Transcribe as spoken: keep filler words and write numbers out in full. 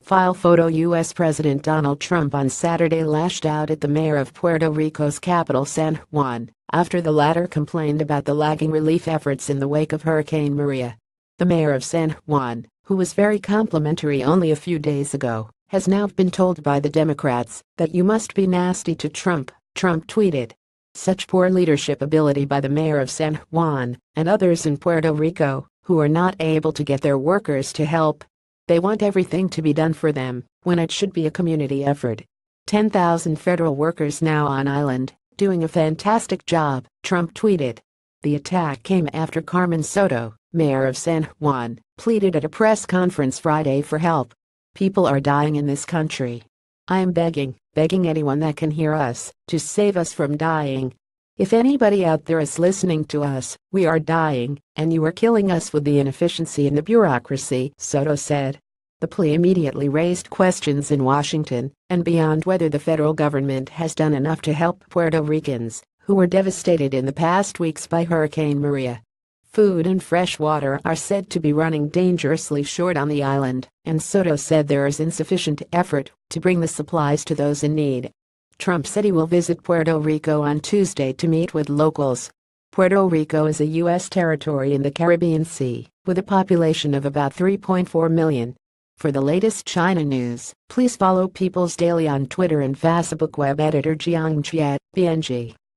File photo. U S President Donald Trump on Saturday lashed out at the mayor of Puerto Rico's capital San Juan after the latter complained about the lagging relief efforts in the wake of Hurricane Maria. The mayor of San Juan, who was very complimentary only a few days ago, has now been told by the Democrats that you must be nasty to Trump, Trump tweeted. Such poor leadership ability by the mayor of San Juan and others in Puerto Rico who are not able to get their workers to help. They want everything to be done for them when it should be a community effort. ten thousand federal workers now on island, doing a fantastic job, Trump tweeted. The attack came after Carmen Soto, mayor of San Juan, pleaded at a press conference Friday for help. People are dying in this country. I am begging, begging anyone that can hear us, to save us from dying. If anybody out there is listening to us, we are dying, and you are killing us with the inefficiency and the bureaucracy, Soto said. The plea immediately raised questions in Washington and beyond whether the federal government has done enough to help Puerto Ricans who were devastated in the past weeks by Hurricane Maria. Food and fresh water are said to be running dangerously short on the island, and Soto said there is insufficient effort to bring the supplies to those in need. Trump said he will visit Puerto Rico on Tuesday to meet with locals. Puerto Rico is a U S territory in the Caribbean Sea, with a population of about three point four million. For the latest China news, please follow People's Daily on Twitter and Facebook. Web editor Jiang Jie, B N G.